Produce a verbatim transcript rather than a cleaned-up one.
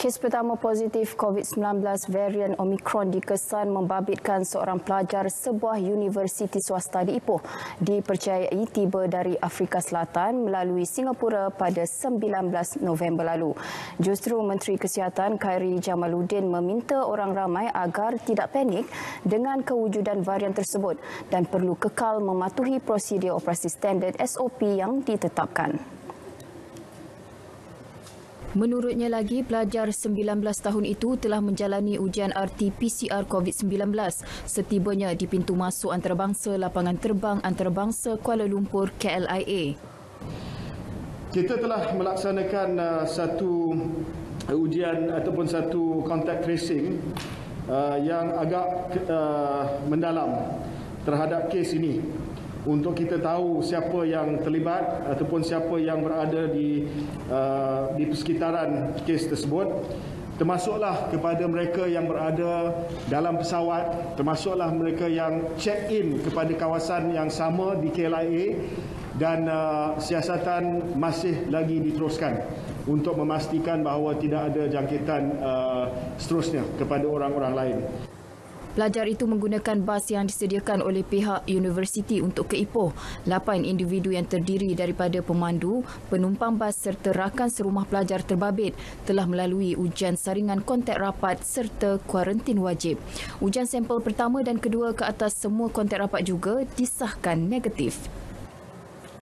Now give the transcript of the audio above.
Kes pertama positif COVID sembilan belas varian Omicron dikesan membabitkan seorang pelajar sebuah universiti swasta di Ipoh. Dipercayai tiba dari Afrika Selatan melalui Singapura pada sembilan belas November lalu. Justru Menteri Kesihatan Khairy Jamaluddin meminta orang ramai agar tidak panik dengan kewujudan varian tersebut dan perlu kekal mematuhi prosedur operasi standard S O P yang ditetapkan. Menurutnya lagi, pelajar sembilan belas tahun itu telah menjalani ujian R T P C R COVID sembilan belas setibanya di pintu masuk antarabangsa Lapangan Terbang Antarabangsa Kuala Lumpur K L I A. Kita telah melaksanakan uh, satu ujian ataupun satu contact tracing uh, yang agak uh, mendalam terhadap kes ini, untuk kita tahu siapa yang terlibat ataupun siapa yang berada di uh, di persekitaran kes tersebut, termasuklah kepada mereka yang berada dalam pesawat, termasuklah mereka yang check in kepada kawasan yang sama di K L I A, dan uh, siasatan masih lagi diteruskan untuk memastikan bahawa tidak ada jangkitan uh, seterusnya kepada orang-orang lain. Pelajar itu menggunakan bas yang disediakan oleh pihak universiti untuk ke Ipoh. Lapan individu yang terdiri daripada pemandu, penumpang bas serta rakan serumah pelajar terbabit telah melalui ujian saringan kontak rapat serta kuarantin wajib. Ujian sampel pertama dan kedua ke atas semua kontak rapat juga disahkan negatif.